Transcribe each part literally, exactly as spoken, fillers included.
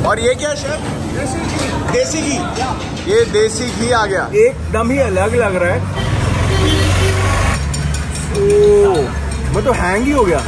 और ये क्या शेफ? देसी घी। देसी घी, ये देसी घी आ गया, एकदम ही अलग लग रहा है। ओह, मैं तो हैंग ही हो गया।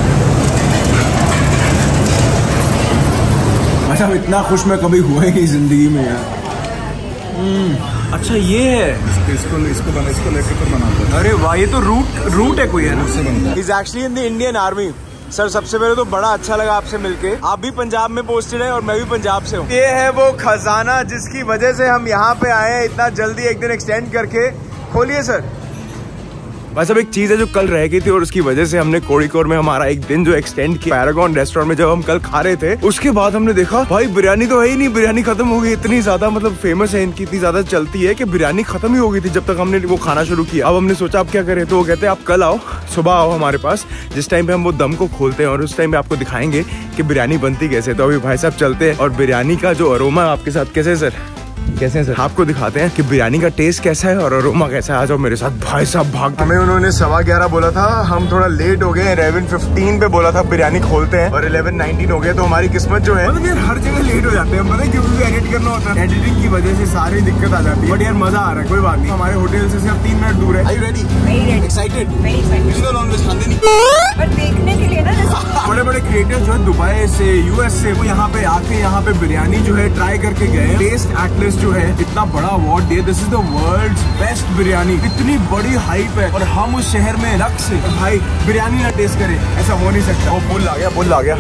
अच्छा, इतना खुश मैं कभी हुआ ही नहीं जिंदगी में यार। अच्छा ये है, इसको इसको बना इसको लेके फिर बनाते हैं। अरे वाह, ये तो रूट रूट है कोई है ना? Is actually in the Indian army. Sir सबसे पहले तो बड़ा अच्छा लगा आपसे मिलके। आप भी पंजाब में पोस्टेड है और मैं भी पंजाब से हूँ। ये है वो खजाना जिसकी वजह से हम यहाँ पे आए हैं इतना जल्दी एक दिन एक्सटेंड करके। खोलिए सर। बस अब एक चीज है जो कल रह गई थी और उसकी वजह से हमने कोड़ीकोर में हमारा एक दिन जो एक्सटेंड किया। पैरागॉन रेस्टोरेंट में जब हम कल खा रहे थे उसके बाद हमने देखा भाई बिरयानी तो है ही नहीं, बिरयानी खत्म हो गई। इतनी ज्यादा मतलब फेमस है इनकी, इतनी ज्यादा चलती है कि बिरयानी खत्म ही हो गई थी जब तक हमने वो खाना शुरू किया। अब हमने सोचा अब क्या करें, तो वो कहते हैं आप कल आओ, सुबह आओ हमारे पास, जिस टाइम पे हम वो दम को खोलते हैं और उस टाइम पे आपको दिखाएंगे कि बिरयानी बनती कैसे। तो अभी भाई साहब चलते हैं और बिरयानी का जो अरोमा आपके साथ। कैसे सर? कैसे हैं सर? आपको दिखाते हैं कि बिरयानी का टेस्ट कैसा है और अरोमा कैसा है। आ जाओ मेरे साथ। भाई साहब भाग, हमें उन्होंने सवा ग्यारह बोला था, हम थोड़ा लेट हो गए। इलेवन फिफ्टीन पे बोला था बिरयानी खोलते हैं और इलेवन नाइनटीन हो गए। तो हमारी किस्मत जो है, मतलब यार हर जगह लेट हो जाते हैं, पता है क्यों? क्योंकि एडिट करना होता है, एडिटिंग की वजह से सारी दिक्कत आ जाती है। बट यार मजा आ रहा है, कोई बात नहीं। हमारे होटल से सिर्फ तीन मिनट दूर है। Are you ready? Very ready. Excited? Very excited. किसी को नॉनवेज खाते नहीं, पर देखने के लिए ना बड़े बड़े क्रिएटर जो है दुबई से, यूएस से, वो यहाँ पे आके यहाँ पे बिरयानी जो है ट्राई करके गए। टेस्ट एटलस जो है इतना बड़ा अवार्ड दिया, this is the world's best biryani. इतनी बड़ी हाइप है और हम उस शहर में रख से भाई बिरयानी ना टेस्ट करें, ऐसा हो नहीं सकता। वो बुल आ गया, बुल आ गया।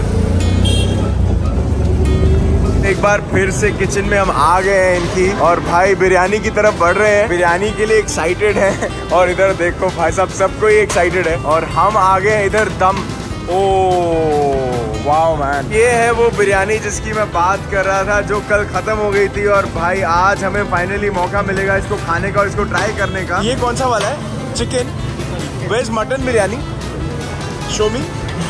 एक बार फिर से किचन में हम आ गए हैं इनकी और भाई बिरयानी की तरफ बढ़ रहे हैं। बिरयानी के लिए एक्साइटेड हैं और इधर देखो भाई साहब सबको ही एक्साइटेड है और हम आ गए हैं इधर दम। ओ वाओ मैन, ये है वो बिरयानी जिसकी मैं बात कर रहा था जो कल खत्म हो गई थी और भाई आज हमें फाइनली मौका मिलेगा इसको खाने का और इसको ट्राई करने का। ये कौन सा वाला है? Chicken veg mutton biryani, show me.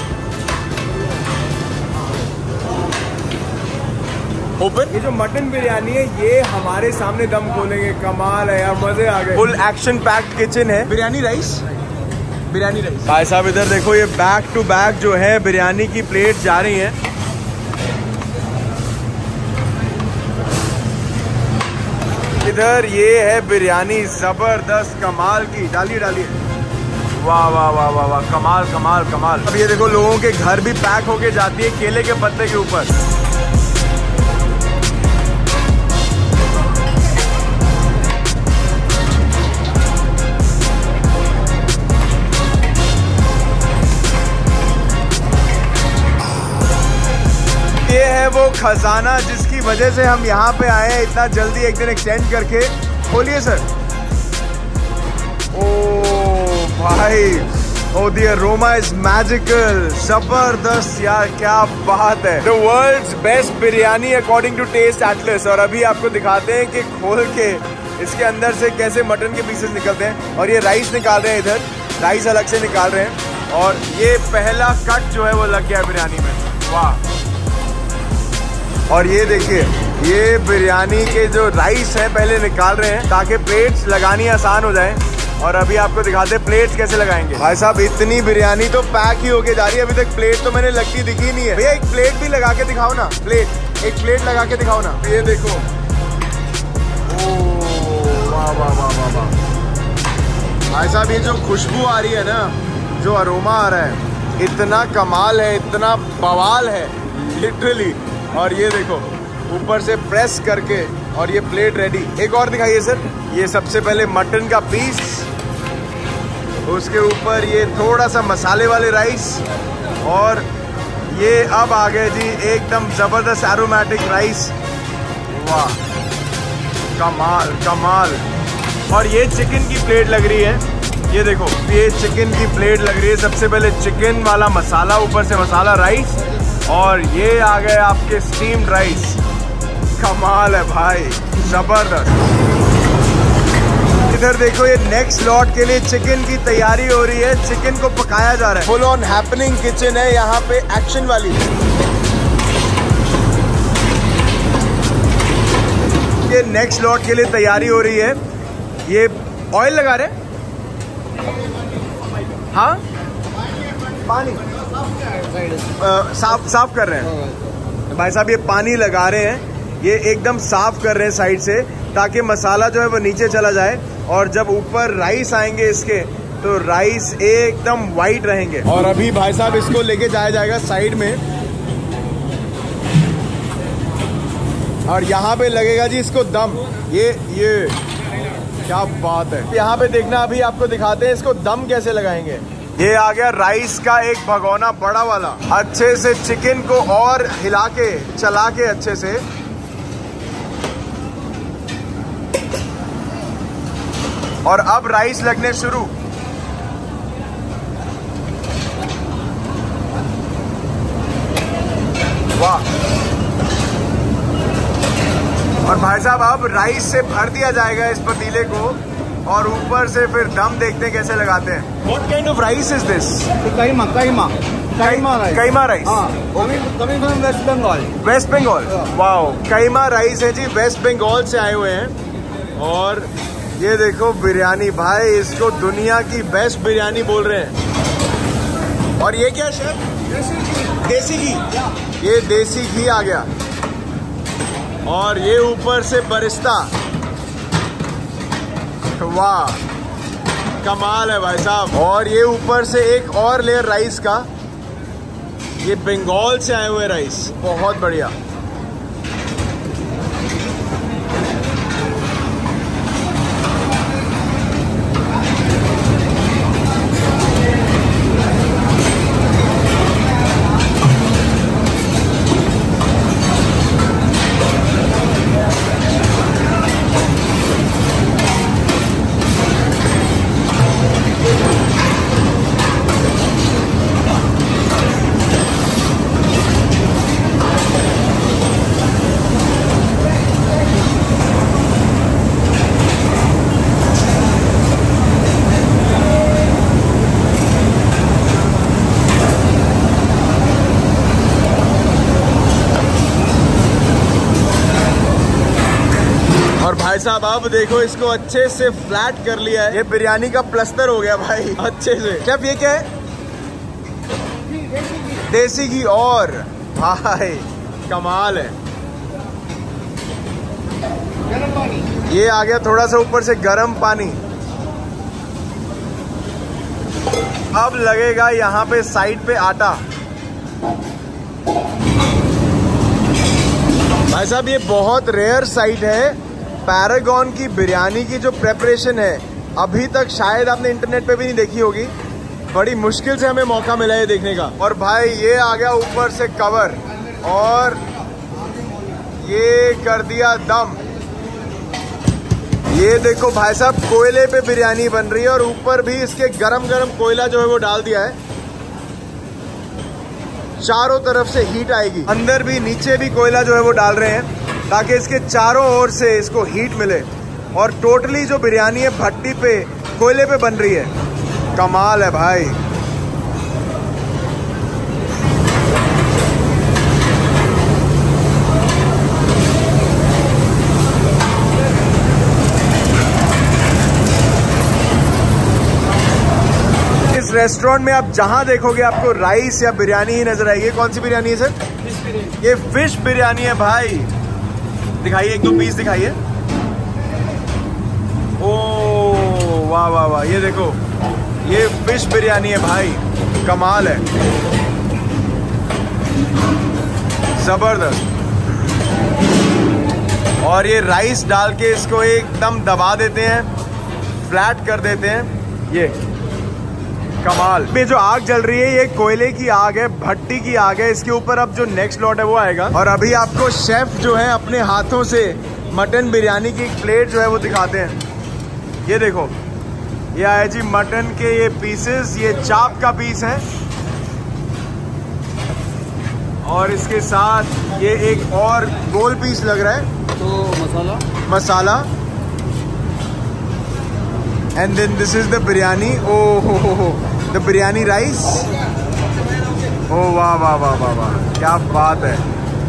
Open. ये जो मटन बिरयानी है ये हमारे सामने दम खोलेंगे। कमाल है यार, मजे आ गए। फुल एक्शन पैक्ड किचन है। Biryani rice, biryani rice. भाई साहब इधर देखो, ये बैक टू बैक जो है बिरयानी की प्लेट जा रही है। इधर ये है बिरयानी जबरदस्त कमाल की। डालिए डालिए, वाह वाह वाह वाह वाह, कमाल कमाल कमाल। अब ये देखो लोगों के घर भी पैक होके जाती है केले के पत्ते के ऊपर। ये है वो खजाना जिसकी वजह से हम यहाँ पे आए हैं इतना जल्दी एक दिन एक्सटेंड करके। खोलिए सर। ओ भाई, oh the aroma is magical, जबरदस्त यार, क्या बात है। The world's best biryani according to Taste Atlas. और अभी आपको दिखाते हैं कि खोल के इसके अंदर से कैसे मटन के पीसेस निकलते हैं। और ये राइस निकाल रहे हैं, इधर राइस अलग से निकाल रहे हैं और ये पहला कट जो है वो लग गया बिरयानी में। वाह। और ये देखिए, ये बिरयानी के जो राइस है पहले निकाल रहे हैं ताकि प्लेट्स लगानी आसान हो जाए। और अभी आपको दिखाते हैं प्लेट्स कैसे लगाएंगे। भाई साहब इतनी बिरयानी तो पैक ही होके जा रही है, अभी तक प्लेट तो मैंने लगती दिखी नहीं है। भैया एक प्लेट भी लगा के दिखाओ ना, प्लेट एक प्लेट लगा के दिखाओ ना। ये देखो, ओह वाह वाह वाह वाह वाह। भाई साहब ये जो खुशबू आ रही है ना, जो अरोमा आ रहा है, इतना कमाल है, इतना बवाल है लिटरली। और ये देखो ऊपर से प्रेस करके और ये प्लेट रेडी। एक और दिखाइए सर। ये सबसे पहले मटन का पीस, उसके ऊपर ये थोड़ा सा मसाले वाले राइस और ये अब आ गए जी एकदम जबरदस्त एरोमेटिक राइस। वाह, कमाल कमाल। और ये चिकन की प्लेट लग रही है, ये देखो ये चिकन की प्लेट लग रही है। सबसे पहले चिकन वाला मसाला, ऊपर से मसाला राइस और ये आ गए आपके स्टीम्ड राइस। कमाल है भाई, जबरदस्त। इधर देखो ये नेक्स्ट लॉट के लिए चिकन की तैयारी हो रही है, चिकन को पकाया जा रहा है। फुल ऑन हैपनिंग किचन है यहाँ पे, एक्शन वाली। ये नेक्स्ट लॉट के लिए तैयारी हो रही है। ये ऑयल लगा रहे हैं, हाँ पानी आ, साफ साफ कर रहे हैं। भाई साहब ये पानी लगा रहे हैं, ये एकदम साफ कर रहे हैं साइड से, ताकि मसाला जो है वो नीचे चला जाए, और जब ऊपर राइस आएंगे इसके तो राइस एकदम वाइट रहेंगे। और अभी भाई साहब इसको लेके जाया जाएगा साइड में, और यहाँ पे लगेगा जी इसको दम। ये ये क्या बात है, यहाँ पे देखना, अभी आपको दिखाते हैं इसको दम कैसे लगाएंगे। ये आ गया राइस का एक भगोना बड़ा वाला, अच्छे से चिकन को और हिला के चला के अच्छे से, और अब राइस लगने शुरू। वाह। और भाई साहब अब राइस से भर दिया जाएगा इस पतीले को, और ऊपर से फिर दम देखते हैं कैसे लगाते हैं। What kind of rice is this? Kaima, kaima, kaima rice. Kaima rice. हाँ, coming coming from West Bengal. West Bengal. Wow, kaima rice है जी, वेस्ट बंगाल से आए हुए हैं। और ये देखो बिरयानी, भाई इसको दुनिया की बेस्ट बिरयानी बोल रहे हैं। और ये क्या शेफ? देसी घी। ये देसी घी आ गया, और ये ऊपर से बरिस्ता। वाह, कमाल है भाई साहब। और ये ऊपर से एक और लेयर राइस का, ये बंगाल से आए हुए राइस, बहुत बढ़िया। भाई साहब अब देखो इसको अच्छे से फ्लैट कर लिया है, ये बिरयानी का प्लस्तर हो गया भाई अच्छे से। शेफ ये क्या है? देसी घी। और भाई कमाल है। ये आ गया थोड़ा सा ऊपर से गर्म पानी। अब लगेगा यहाँ पे साइड पे आटा। भाई साहब ये बहुत रेयर साइट है, पैरागॉन की बिरयानी की जो प्रेपरेशन है अभी तक शायद आपने इंटरनेट पे भी नहीं देखी होगी। बड़ी मुश्किल से हमें मौका मिला है देखने का। और भाई ये आ गया ऊपर से कवर, और ये कर दिया दम। ये देखो भाई साहब कोयले पे बिरयानी बन रही है, और ऊपर भी इसके गरम गरम कोयला जो है वो डाल दिया है। चारों तरफ से हीट आएगी, अंदर भी नीचे भी कोयला जो है वो डाल रहे हैं, ताकि इसके चारों ओर से इसको हीट मिले। और टोटली जो बिरयानी है भट्टी पे, कोयले पे बन रही है। कमाल है भाई। इस रेस्टोरेंट में आप जहां देखोगे आपको राइस या बिरयानी ही नजर आएगी। कौन सी बिरयानी है सर? ये फिश बिरयानी है भाई। दिखाइए, एक दो पीस दिखाइए। ओ वाह वाह वाह, ये देखो ये फिश बिरयानी है भाई, कमाल है, जबरदस्त। और ये राइस डाल के इसको एकदम दबा देते हैं, फ्लैट कर देते हैं। ये कमाल। ये जो आग जल रही है ये कोयले की आग है, भट्टी की आग है। इसके ऊपर अब जो नेक्स्ट लॉट है वो आएगा। और अभी आपको शेफ जो है अपने हाथों से मटन बिरयानी की एक प्लेट जो है वो दिखाते हैं। ये देखो, ये आया जी मटन के ये पीसेस, ये चाप का पीस है, और इसके साथ ये एक और गोल पीस लग रहा है, तो masala masala and then this is the biryani. ओ हो हो हो, द बिरयानी राइस। ओ वाह वाह वाह वाह वाह, क्या बात है,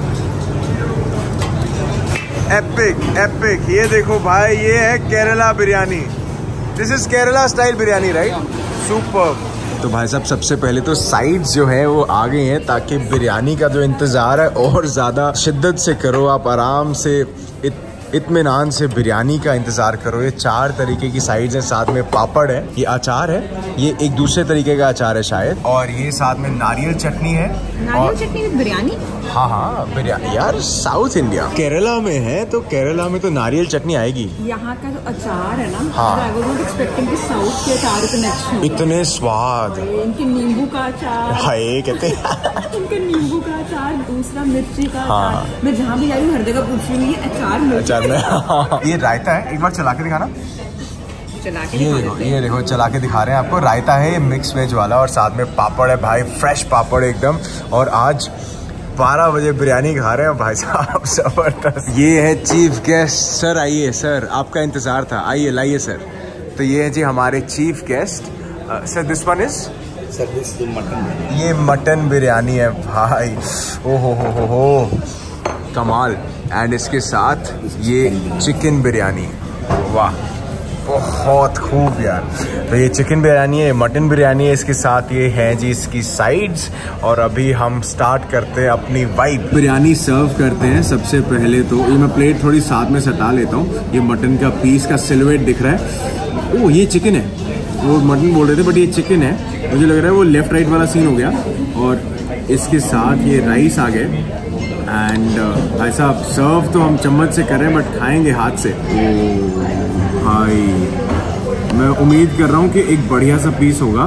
एपिक एपिक। ये देखो भाई, ये है Kerala biryani. This is Kerala style biryani right? Super. तो भाई साहब सबसे पहले तो साइड्स जो है वो आ गई हैं, ताकि बिरयानी का जो इंतज़ार है और ज़्यादा शिद्दत से करो, आप आराम से इत, इत्मीनान से बिरयानी का इंतज़ार करो। ये चार तरीके की साइड्स हैं, साथ में पापड़ है, ये अचार है, ये एक दूसरे तरीके का अचार है शायद, और ये साथ में नारियल चटनी है। नारियल चटनी विद बिरयानी? हाँ हाँ बिरयानी यार, साउथ इंडिया केरला में है तो केरला में तो नारियल चटनी आएगी। यहाँ का जो अचार है ना, हाँ। I was not expecting कि साउथ के अचार इतने अच्छे होंगे। इतने स्वाद, इनके नींबू का अचार, हाय कहते इनके नींबू का अचार, दूसरा मिर्ची का हाँ। अचार। मैं जहाँ भी जा रही हूँ हर जगह पूछ रही हूँ ये अचार मिर्ची। अचार में ये रायता है, एक बार चला के दिखाना। चला के ये दिखा देखो, देते हैं। ये देखो चला के दिखा रहे हैं आपको। रायता है ये मिक्स वेज वाला, और साथ में पापड़ है भाई, फ्रेश पापड़ एकदम। और आज बारह बजे बिरयानी खा रहे हैं भाई साहब, जबरदस्त। ये है चीफ गेस्ट सर, आइए सर, आपका इंतजार था, आइए लाइए सर। तो ये है जी हमारे chief guest sir. This one is sir this mutton. ये मटन बिरयानी है भाई, ओ हो हो हो हो कमाल। एंड इसके साथ ये चिकन बिरयानी, वाह बहुत खूब यार। तो ये चिकन बिरयानी है, मटन बिरयानी है, इसके साथ ये है जी इसकी साइड्स। और अभी हम स्टार्ट करते हैं अपनी वाइब। बिरयानी सर्व करते हैं। सबसे पहले तो ये मैं प्लेट थोड़ी साथ में सटा लेता हूँ। ये मटन का पीस का सिलुएट दिख रहा है, ओह ये चिकन है, वो मटन बोल रहे थे बट ये चिकन है। मुझे लग रहा है वो लेफ्ट राइट वाला सीन हो गया। और इसके साथ ये राइस आ गए। एंड भाई साहब सर्व तो हम चम्मच से कर रहे हैं बट खाएंगे हाथ से। ओ भाई मैं उम्मीद कर रहा हूँ कि एक बढ़िया सा पीस होगा।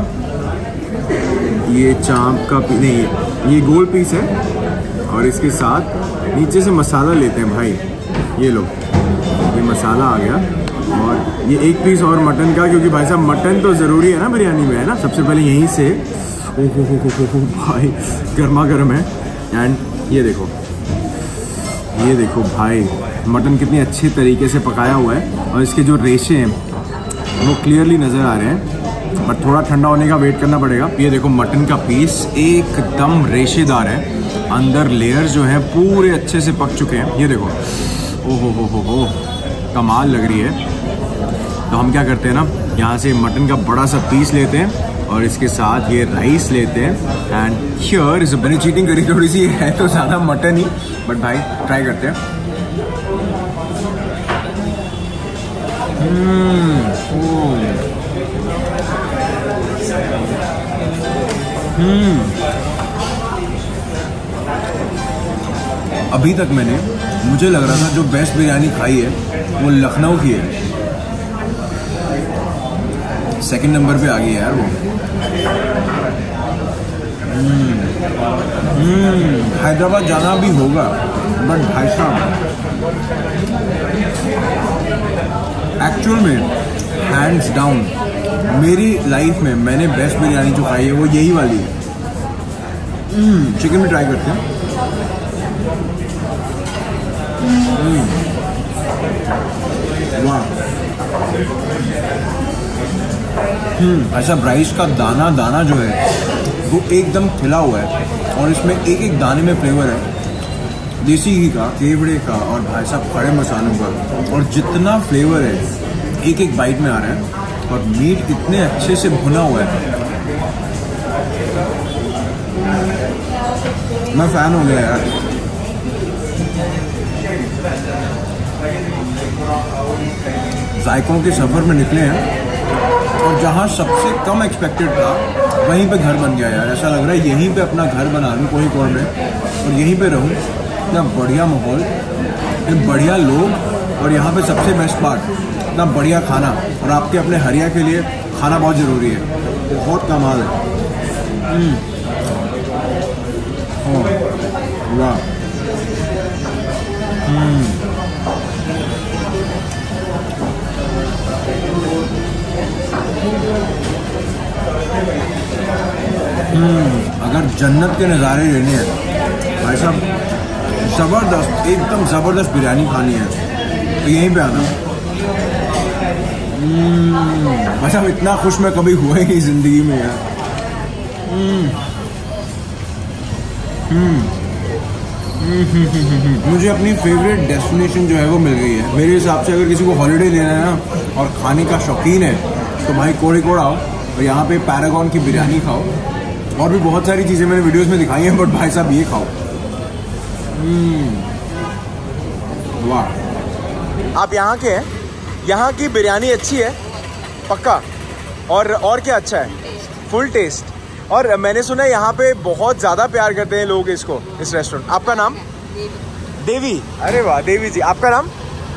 ये चाँप का पीस नहीं, ये गोल पीस है। और इसके साथ नीचे से मसाला लेते हैं भाई, ये लो ये मसाला आ गया। और ये एक पीस और मटन का, क्योंकि भाई साहब मटन तो ज़रूरी है ना बिरयानी में, है ना। सबसे पहले यहीं से ओ हो हो हो हो भाई गर्मा गर्म है। एंड ये देखो, ये देखो भाई मटन कितनी अच्छी तरीके से पकाया हुआ है। और इसके जो रेशे हैं वो क्लियरली नज़र आ रहे हैं, बट थोड़ा ठंडा होने का वेट करना पड़ेगा। ये देखो मटन का पीस एकदम रेशेदार है, अंदर लेयर जो हैं पूरे अच्छे से पक चुके हैं। ये देखो ओ हो हो हो हो कमाल लग रही है। तो हम क्या करते हैं ना, यहाँ से मटन का बड़ा सा पीस लेते हैं और इसके साथ ये राइस लेते हैं। एंड हियर इज मैंने चीटिंग करी थोड़ी सी, है तो ज़्यादा मटन ही, बट भाई ट्राई करते हैं। हम्म हम्म अभी तक मैंने, मुझे लग रहा था जो बेस्ट बिरयानी खाई है वो लखनऊ की है, सेकंड नंबर पे आ गई है यार वो। हैदराबाद जाना भी होगा, बट भाई साहब एक्चुअल में हैंड्स डाउन मेरी लाइफ में मैंने बेस्ट बिरयानी जो खाई है वो यही वाली है। चिकन भी ट्राई करते हैं। वाह ऐसा राइस का दाना दाना जो है वो एकदम खिला हुआ है, और इसमें एक एक दाने में फ्लेवर है देसी घी का, केवड़े का, और भाई साहब खड़े मसालों का, और जितना फ्लेवर है एक एक बाइट में आ रहा है। और मीट इतने अच्छे से भुना हुआ है, मैं फैन हो गया यार। जायकों के सफ़र में निकले हैं, और जहाँ सबसे कम एक्सपेक्टेड था वहीं पे घर बन गया यार। ऐसा लग रहा है यहीं पे अपना घर बना लूँ कोई में, और यहीं पे रहूँ। इतना बढ़िया माहौल, इतने बढ़िया लोग, और यहाँ पे सबसे बेस्ट पार्ट इतना बढ़िया खाना। और आपके अपने हरिया के लिए खाना बहुत ज़रूरी है, बहुत कमाल है। वाह अगर जन्नत के नज़ारे लेने हैं भाई साहब, ज़बरदस्त एकदम ज़बरदस्त बिरयानी खानी है तो यहीं पे आना। भाई साहब इतना खुश मैं कभी हुआ ही नहीं ज़िंदगी में यार। मुझे अपनी फेवरेट डेस्टिनेशन जो है वो मिल गई है। मेरे हिसाब से अगर किसी को हॉलीडे लेना है ना और खाने का शौकीन है तो भाई कोड़ीकोड आओ, और यहाँ पे पैरागॉन की बिरयानी खाओ, और भी बहुत सारी चीज़ें मैंने वीडियोस में दिखाई हैं, बट भाई साहब ये खाओ। वाह, आप यहाँ के हैं, यहाँ की बिरयानी अच्छी है पक्का, और और क्या अच्छा है, फुल टेस्ट। और मैंने सुना है यहाँ पे बहुत ज़्यादा प्यार करते हैं लोग इसको, इस रेस्टोरेंट। आपका नाम? देवी। अरे वाह देवी जी, आपका नाम?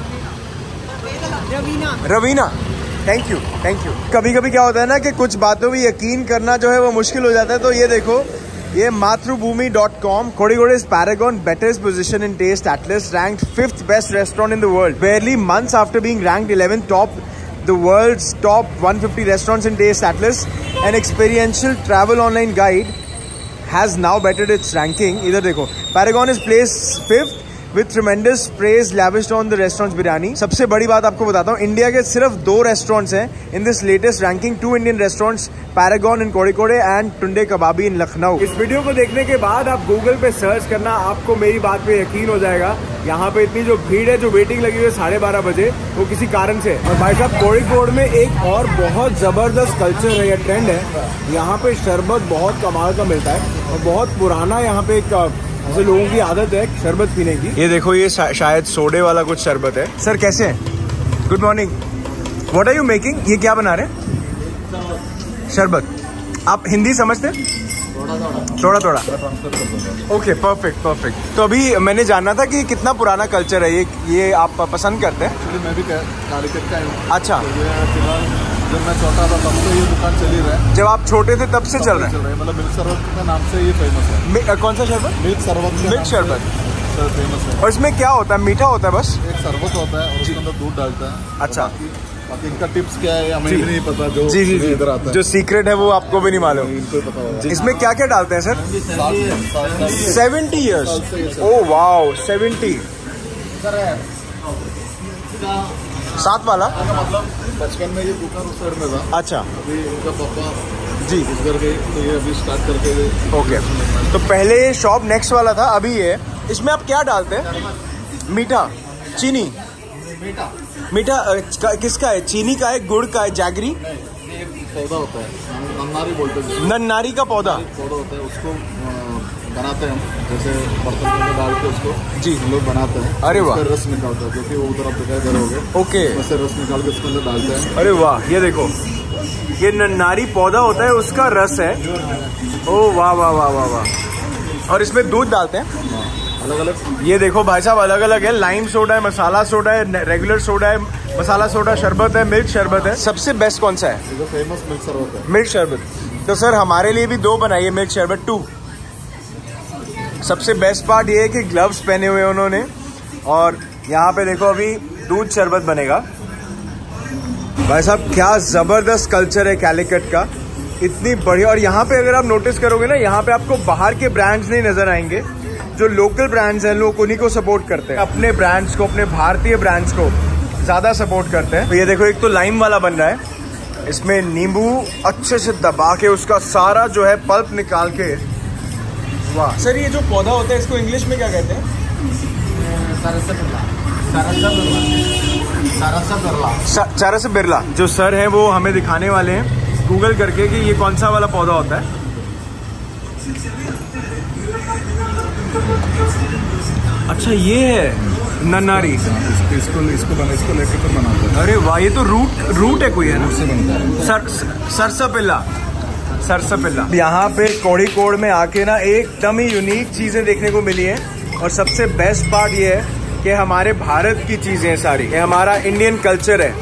Raveena. Raveena, thank you thank you. कभी कभी क्या होता है ना कि कुछ बातों में यकीन करना जो है वो मुश्किल हो जाता है, तो ये देखो, ये Mathrubhumi dot com, Kozhikode is Paragon latest position in Taste Atlas, ranked fifth best restaurant in the world, barely months after being ranked eleventh top the world's top one hundred fifty restaurants in taste atlas. An experiential travel online guide has now bettered its ranking. इधर देखो, Paragon is placed fifth with tremendous praise lavished on the restaurant's biryani. सबसे बड़ी बात आपको बताता हूँ, India के सिर्फ दो रेस्टोरेंट्स हैं in this latest ranking, two Indian restaurants, Paragon in Kozhikode and Tunday Kababi in Lucknow. इस वीडियो को देखने के बाद आप गूगल पे सर्च करना, आपको मेरी बात पे यकीन हो जाएगा। यहाँ पे इतनी जो भीड़ है, जो वेटिंग लगी हुई है साढ़े बारह बजे, वो किसी कारण से। और भाई साहब, कोड़ीकोड़ में एक और बहुत जबरदस्त कल्चर है या ट्रेंड है, यहाँ पे शरबत बहुत कमाल का मिलता है, और बहुत पुराना यहाँ पे एक ऐसे लोगों की आदत है शरबत पीने की। ये देखो, ये शा, शायद सोडे वाला कुछ शरबत है। सर कैसे हैं? Good morning. What are you making? ये क्या बना रहे हैं? शरबत। आप हिंदी समझते हैं? थोड़ा थोड़ा। Okay, perfect perfect. तो अभी मैंने जानना था कि कितना पुराना कल्चर है ये ये आप पसंद करते हैं? एक्चुअली मैं भी कालीकट का हूँ। अच्छा। जब मैं छोटा था तब से ये दुकान चली रहा है। जब आप छोटे थे तब से चल रहा है? मतलब मिल्क शरबत के नाम से ये फेमस है। कौन सा शरबत? मिल्क शरबत। मिल्क शरबत फेमस है। और इसमें क्या होता है? मीठा होता है बस? एक शरबत होता है और उसके अंदर दूध डालता है। अच्छा। बाकी इनका टिप्स क्या है हमें भी नहीं पता, जो जी जी जी इधर आता है, जो सीक्रेट है वो आपको भी नहीं मालूम। इनको पता होगा। इसमें क्या क्या डालते हैं sir? Seventy years. Oh wow, seventy. सात वाला मतलब बचपन में ये दुकान उस साइड में था। अच्छा। अभी इनका पापा जी इस घर गए तो ये अभी स्टार्ट करके गए। ओके, तो पहले ये शॉप नेक्स्ट वाला था, अभी ये। इसमें आप क्या डालते हैं? मीठा, चीनी? मीठा अ, किसका है? चीनी का है, गुड़ का है, जैगरी? ये पौधा होता है, नन्नारी बोलते हैं। नन्नारी का पौधा? पौधा होता है, उसको बनाते हैं हम, जैसे बर्तन में डाल के उसको जी हम लोग बनाते हैं। अरे वाह। रस निकालते हैं, क्योंकि वो उधर आप दिखाई दे रहे होगे। ओके। वैसे रस निकाल के उसके अंदर डालते हैं। अरे वाह, ये देखो, ये नन्नारी पौधा होता है, उसका रस है। ओ वाह वाह वाह वाह वाह। और इसमें दूध डालते हैं अलग अलग। ये देखो भाई साहब, अलग अलग है। लाइम सोडा है, मसाला सोडा है, रेगुलर सोडा है, मसाला सोडा, शरबत है, मिल्क शरबत है। सबसे बेस्ट कौन सा है? जो फेमस मिल्क शरबत है। मिल्क शरबत। तो सर हमारे लिए भी दो बनाइए, मिल्क शरबत टू। सबसे बेस्ट पार्ट ये है कि ग्लव्स पहने हुए उन्होंने, और यहाँ पे देखो अभी दूध शरबत बनेगा। भाई साहब, क्या जबरदस्त कल्चर है कैलीकट का, इतनी बढ़िया। और यहाँ पे अगर आप नोटिस करोगे ना, यहाँ पे आपको बाहर के ब्रांड्स नहीं नजर आएंगे, जो लोकल ब्रांड्स हैं लोग उन्हीं को सपोर्ट करते हैं, अपने ब्रांड्स को, अपने भारतीय ब्रांड्स को ज्यादा सपोर्ट करते हैं। तो ये देखो, एक तो लाइम वाला बन रहा है, इसमें नींबू अच्छे से दबा के उसका सारा जो है पल्प निकाल के। वाह सर, ये जो पौधा होता है इसको इंग्लिश में क्या कहते हैं? चारस बिरला। जो सर है वो हमें दिखाने वाले हैं गूगल करके कि ये कौन सा वाला पौधा होता है। अच्छा, ये है नन्नारी। इसको इसको इसको बना इसको लेके फिर बनाते हैं। अरे वाह, ये तो रूट रूट है कोई, है ना? से बनता है। Sir sarsaparilla, sarsaparilla. यहाँ पे कोड़ीकोड़ में आके ना एकदम ही यूनिक चीजें देखने को मिली हैं, और सबसे बेस्ट पार्ट ये है कि हमारे भारत की चीजें सारी, ये हमारा इंडियन कल्चर है।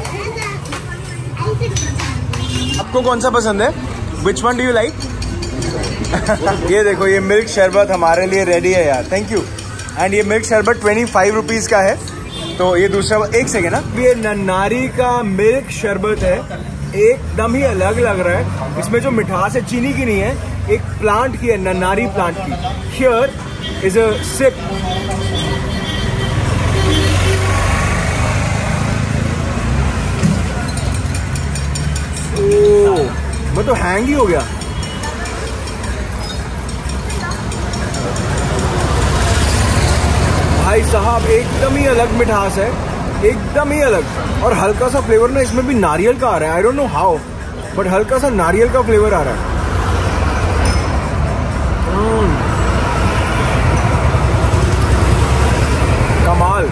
आपको कौन सा पसंद है? Which one do you like? ये देखो, ये मिल्क शरबत हमारे लिए रेडी है यार, थैंक यू। एंड ये मिल्क शरबत ट्वेंटी फाइव रुपीज का है। तो ये दूसरा, एक सेकेंड ना, ये नन्नारी का मिल्क शरबत है, एकदम ही अलग लग रहा है। इसमें जो मिठास है चीनी की नहीं है, एक प्लांट की है, नन्नारी प्लांट की। Here is a sip. Oh, मैं तो हैंग ही हो गया। भाई साहब, एकदम ही अलग मिठास है, एकदम ही अलग, और हल्का सा फ्लेवर ना इसमें भी नारियल का आ रहा है। I don't know how, but हल्का सा नारियल का फ्लेवर आ रहा है। कमाल।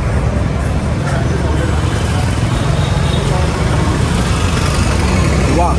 वाह।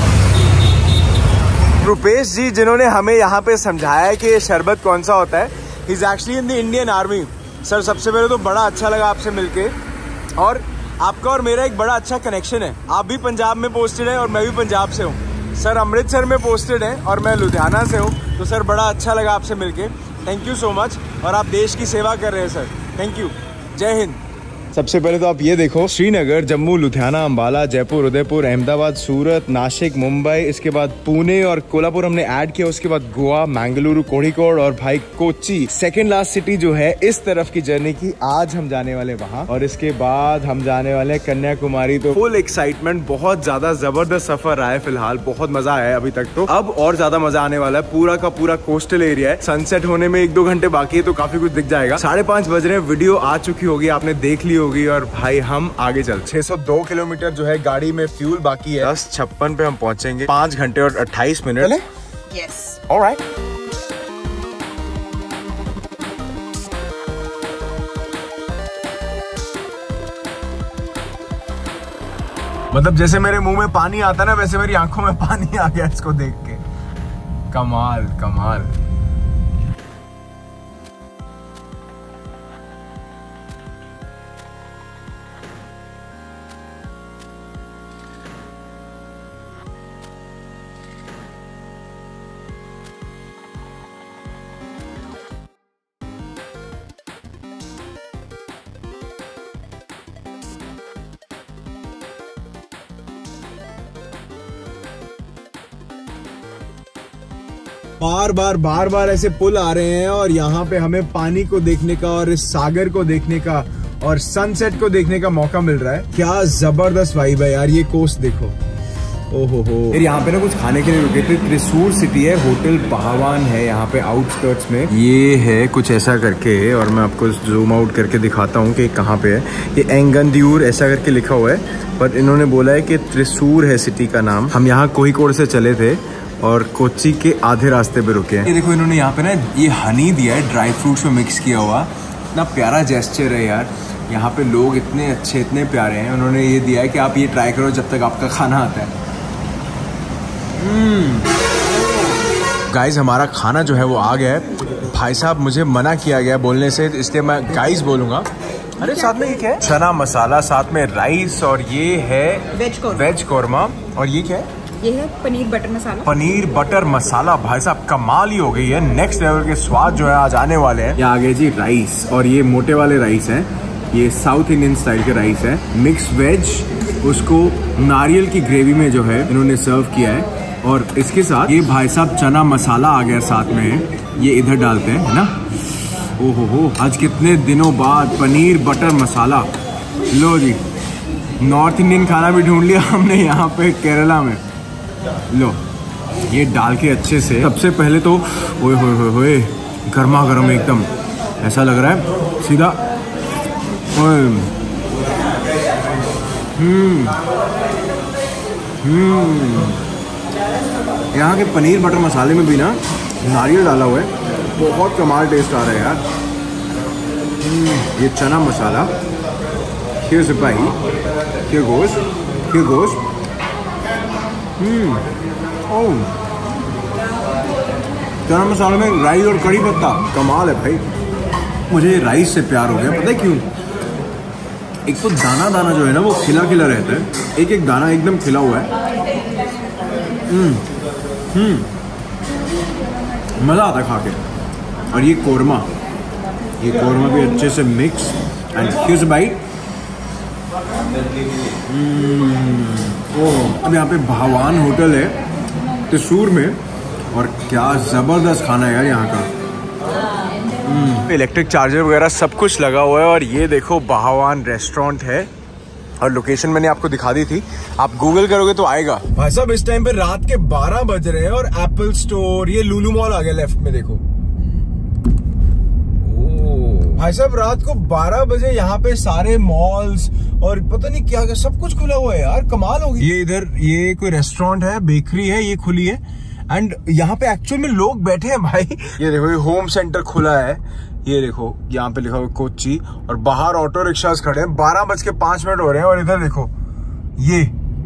रुपेश जी जिन्होंने हमें यहाँ पे समझाया है कि ये शरबत कौन सा होता है, he is actually in the Indian army. Sir सबसे पहले तो बड़ा अच्छा लगा आपसे मिलके, और आपका और मेरा एक बड़ा अच्छा कनेक्शन है। आप भी पंजाब में पोस्टेड है और मैं भी पंजाब से हूँ। सर अमृतसर में पोस्टेड है और मैं लुधियाना से हूँ। तो सर बड़ा अच्छा लगा आपसे मिलके, थैंक यू सो मच। और आप देश की सेवा कर रहे हैं सर, थैंक यू, जय हिंद। सबसे पहले तो आप ये देखो, श्रीनगर, जम्मू, लुधियाना, अंबाला, जयपुर, उदयपुर, अहमदाबाद, सूरत, नासिक, मुंबई, इसके बाद पुणे और कोल्हापुर हमने ऐड किया। उसके बाद गोवा, मंगलुरु, कोझिकोड और भाई कोच्चि, सेकंड लास्ट सिटी जो है इस तरफ की जर्नी की, आज हम जाने वाले वहां। और इसके बाद हम जाने वाले कन्याकुमारी। तो फुल एक्साइटमेंट, बहुत ज्यादा जबरदस्त सफर रहा है फिलहाल, बहुत मजा आया है अभी तक। तो अब और ज्यादा मजा आने वाला है। पूरा का पूरा कोस्टल एरिया है, सनसेट होने में एक दो घंटे बाकी है, तो काफी कुछ दिख जाएगा। साढ़े पांच बज रहे हैं, वीडियो आ चुकी होगी, आपने देख ली होगी। और भाई हम आगे चल, छह सौ दो किलोमीटर जो है गाड़ी में फ्यूल बाकी है। दस छप्पन पे हम पहुंचेंगे, पांच घंटे और अट्ठाईस मिनट। Yes, alright. मतलब जैसे मेरे मुंह में पानी आता ना, वैसे मेरी आंखों में पानी आ गया इसको देख के। कमाल कमाल। बार बार बार बार ऐसे पुल आ रहे हैं और यहाँ पे हमें पानी को देखने का और इस सागर को देखने का और सनसेट को देखने का मौका मिल रहा है। क्या जबरदस्त वाइब है यार, ये कोस्ट देखो। ओहो हो। फिर यहाँ पे ना कुछ खाने के लिए रुके थे। त्रिशूर सिटी है, होटल पाहवान है यहाँ पे आउटस्कर्ट्स में। ये है कुछ ऐसा करके, और मैं आपको जूम आउट करके दिखाता हूँ कि कहाँ पे है। ये एंगनद्यूर ऐसा करके लिखा हुआ है, पर इन्होंने बोला है कि त्रिशूर है सिटी का नाम। हम यहाँ कोझिकोड से चले थे और कोच्चि के आधे रास्ते पे रुके हैं। ये देखो इन्होंने यहाँ पे ना ये हनी दिया है, ड्राई फ्रूट्स में मिक्स किया हुआ। इतना प्यारा जेस्चर है यार। यहाँ पे लोग इतने अच्छे, इतने प्यारे हैं। उन्होंने ये दिया है कि आप ये ट्राई करो जब तक आपका खाना आता है। गाइस हमारा खाना जो है वो आ गया है। भाई साहब मुझे मना किया गया बोलने से, इसलिए मैं गाइस बोलूंगा। अरे साथ में ये क्या है? चना मसाला, साथ में राइस, और ये है वेज कौरमा। वेज कौरमा। और ये क्या है? ये है पनीर बटर मसाला। पनीर बटर मसाला। भाई साहब कमाल ही हो गई है, नेक्स्ट लेवल के स्वाद जो है आज आने वाले हैं। यहाँ आगे जी राइस, और ये मोटे वाले राइस हैं, ये साउथ इंडियन स्टाइल के राइस है। मिक्स वेज, उसको नारियल की ग्रेवी में जो है इन्होंने सर्व किया है। और इसके साथ ये भाई साहब चना मसाला आ गया साथ में, ये इधर डालते हैं, है ना। ओहो हो, आज कितने दिनों बाद पनीर बटर मसाला। लो जी, नॉर्थ इंडियन खाना भी ढूंढ लिया हमने यहाँ पे केरला में। लो ये डाल के अच्छे से, सबसे पहले तो ओए होए होए होए, गर्मा गर्म एकदम, ऐसा लग रहा है सीधा। हम्म हम्म यहाँ के पनीर बटर मसाले में भी ना नारियल डाला हुआ है, बहुत कमाल टेस्ट आ रहा है यार। ये चना मसाला, here's a bite, here goes, here goes. हम्म, ओह, चना मसाले में राइस और कड़ी पत्ता, कमाल है भाई। मुझे राइस से प्यार हो गया, पता है क्यों? एक तो दाना दाना जो है ना वो खिला खिला रहता है, एक एक दाना एकदम खिला हुआ है। हम्म हम्म मज़ा आता है खा के। और ये कोरमा, ये कोरमा भी अच्छे से mix, and here's a bite. Oh, अब यहाँ पे भावान होटल है त्रिशूर में, और क्या ज़बरदस्त खाना है यार यहाँ का। इलेक्ट्रिक चार्जर वगैरह सब कुछ लगा हुआ है। और ये देखो भावान रेस्टोरेंट है, और लोकेशन मैंने आपको दिखा दी थी, आप गूगल करोगे तो आएगा। भाई साहब इस टाइम पे रात के बारह बज रहे हैं और एप्पल स्टोर, ये लुलु मॉल आ गया लेफ्ट में, देखो। भाई साहब रात को बारह बजे यहाँ पे सारे मॉल्स और पता नहीं क्या क्या सब कुछ खुला हुआ है यार, कमाल होगी। ये इधर ये कोई रेस्टोरेंट है, बेकरी है, ये खुली है एंड यहाँ पे एक्चुअल में लोग बैठे हैं भाई। ये देखो ये होम सेंटर खुला है, ये देखो यहाँ पे लिखा हुआ कोच्चि और बाहर ऑटो रिक्शास खड़े हैं। बारह बज के पांच मिनट हो रहे हैं और इधर देखो ये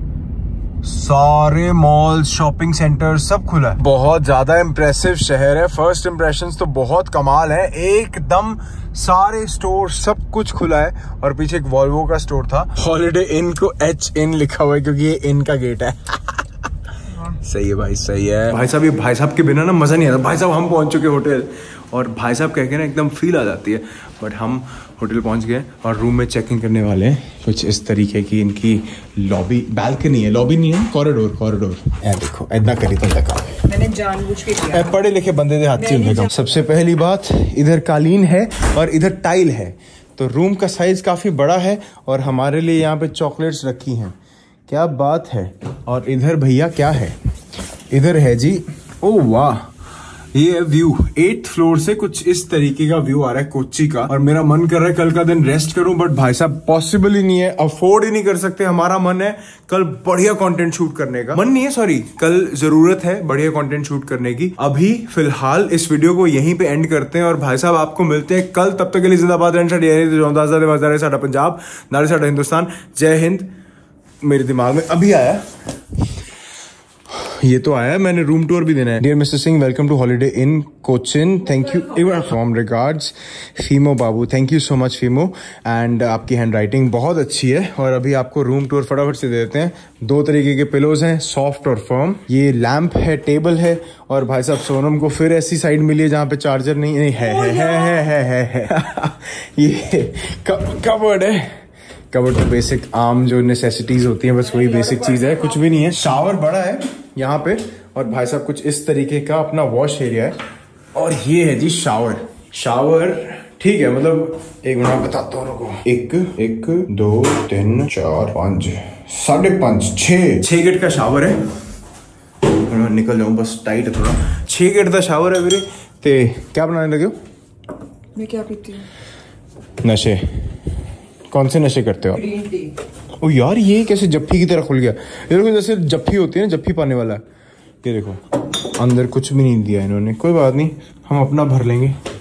सारे मॉल शॉपिंग सेंटर सब खुला है। बहुत ज्यादा इम्प्रेसिव शहर है। फर्स्ट इम्प्रेशंस तो बहुत कमाल है, एकदम सारे स्टोर सब कुछ खुला है। और पीछे एक वॉल्वो का स्टोर था। हॉलिडे इन को एच इन लिखा हुआ है क्योंकि ये इन का गेट है। सही है भाई, सही है भाई साहब। ये भाई साहब के बिना ना मजा नहीं आता। भाई साहब हम पहुंच चुके होटल और भाई साहब कह के ना एकदम फील आ जाती है। बट हम होटल पहुंच गए और रूम में चेक इन करने वाले हैं। कुछ इस तरीके की इनकी लॉबी, बैल्कनी है, लॉबी नहीं है, कॉरिडोर कॉरिडोर। देखो इतना करी तुम देखा, मैंने जानबूझ के किया। पढ़े लिखे बंदे दे हाथ से। सबसे पहली बात, इधर कालीन है और इधर टाइल है, तो रूम का साइज काफी बड़ा है और हमारे लिए यहाँ पे चॉकलेट्स रखी हैं। क्या बात है। और इधर भैया क्या है, इधर है जी, ओ वाह, ये व्यू एट फ्लोर से कुछ इस तरीके का व्यू आ रहा है कोच्चि का। और मेरा मन कर रहा है कल का दिन रेस्ट करूं, बट भाई साहब पॉसिबल ही नहीं है, अफोर्ड ही नहीं कर सकते। हमारा मन है कल बढ़िया कंटेंट शूट करने का, मन नहीं है सॉरी, कल जरूरत है बढ़िया कंटेंट शूट करने की। अभी फिलहाल इस वीडियो को यहीं पे एंड करते हैं और भाई साहब आपको मिलते हैं कल। तब तक के लिए जिंदाबाद रहना साडा पंजाब, नारे साडा हिंदुस्तान। जय हिंद। मेरे दिमाग में अभी आया, ये तो आया, मैंने रूम टूर भी देना है। Dear mister Singh, welcome to Holiday Inn Cochin, thank you. From regards Feemo Babu, thank you so much Feemo. And आपकी हैंड राइटिंग बहुत अच्छी है। और अभी आपको रूम टूर फटाफट से दे देते हैं। दो तरीके के पिलोज हैं, सॉफ्ट और फर्म। ये लैंप है, टेबल है और भाई साहब सोनम को फिर ऐसी साइड मिली है जहाँ पे चार्जर नहीं, नहीं है, है, है, है, है, है, है। ये कबर्ड है। कबर्ड तो बेसिक आम जो नेसेसिटीज होती हैं, बस वही बेसिक चीज है, कुछ भी नहीं है। शावर बड़ा है यहाँ पे और भाई साहब कुछ इस तरीके का अपना वॉश एरिया है। और ये है जी शावर। शावर ठीक है, मतलब एक मिनट बताता हूँ रुको। एक एक दो तीन चार पाँच साढ़े पाँच छः छः गेट का शावर है। मैं निकल जाऊँ बस, टाइट है थोड़ा। छः गेट का शावर है मेरे। ते क्या बनाने लगे हो? मैं क्या पीती हूँ? नशे। कौन से नशे करते हो? Green tea. ओ यार ये कैसे जप्फी की तरह खुल गया। ये देखो जैसे जप्फी होती है ना, जप्फी पाने वाला। ये देखो अंदर कुछ भी नहीं दिया इन्होंने, कोई बात नहीं, हम अपना भर लेंगे।